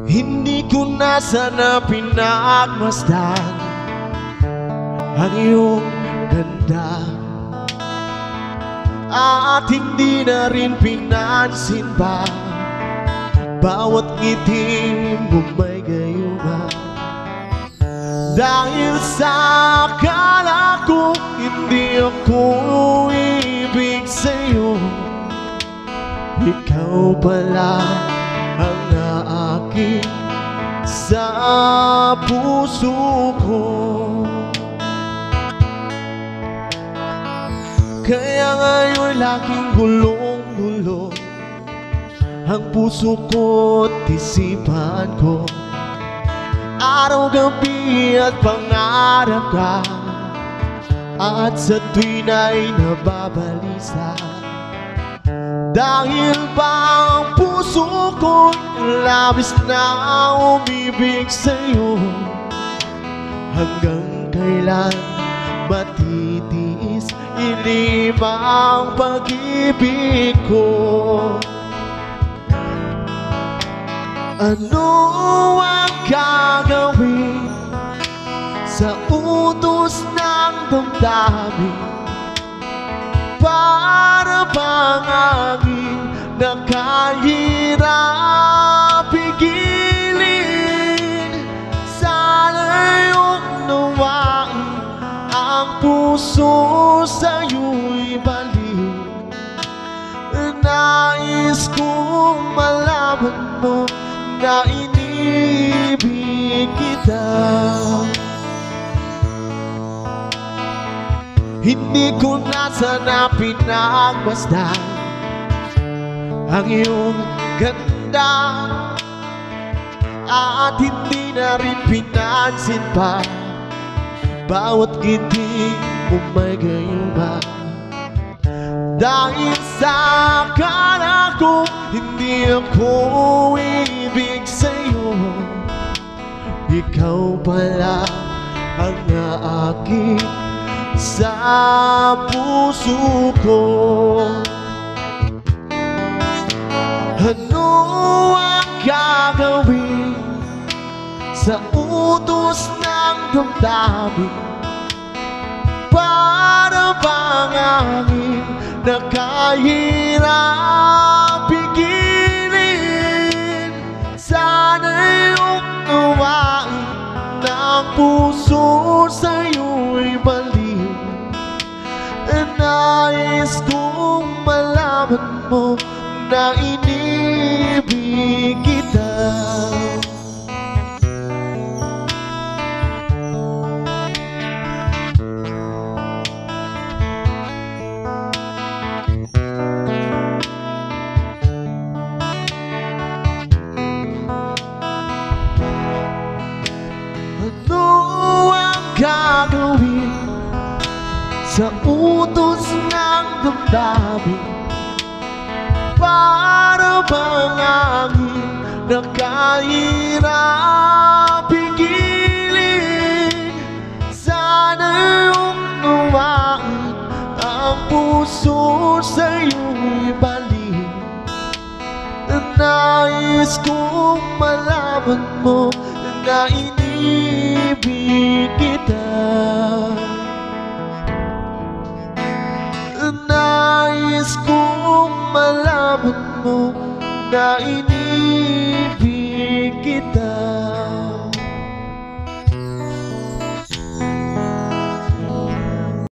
Hindi ko na sana pinagmasdan ang iyong ganda, at hindi na rin pinansin pa bawat ngiti mo may gayuma. Dahil sa akala ko hindi ako ibig sa'yo, ikaw pala ang naakit sa puso ko. Kaya ngayon laging gulong-gulo ang puso ko at isipan ko. Araw-gabi at pangarap ka, at sa tuwin ay nababalisa. Dahil ba ang puso ko labis na umibig sa'yo, hanggang kailan matitiis ilimang pag-ibig ko? Ano ang gagawin sa utos ng damdamin? Para bang hangin na kahirap pigilin? Sana'y unawain ang puso sa'yo'y baliw. Nais kong malaman mo na inibig kita. Hindi ko na sana pinagmasdan ang iyong ganda, at hindi na rin pinansin pa bawat ngiti mo may gayuma. Dahil sa akala ko hindi ako ibig sa'yo, ikaw pala ang naakit sa puso ko. Ano ang gagawin sa utos ng damdamin? Para bang hangin na kahirap pigilin? Sana'y unawain ng puso sa'yo'y baliw. Nais kong malaman mo na inibig kita. Ano ang gagawin sa utos ng damdamin? Para bang hangin na kahirap pigilin? Sana'y unawain ang puso sa'yo'y baliw. Nais kong malaman mo na inibig kita. Nais kong malaman mo na inibig kita.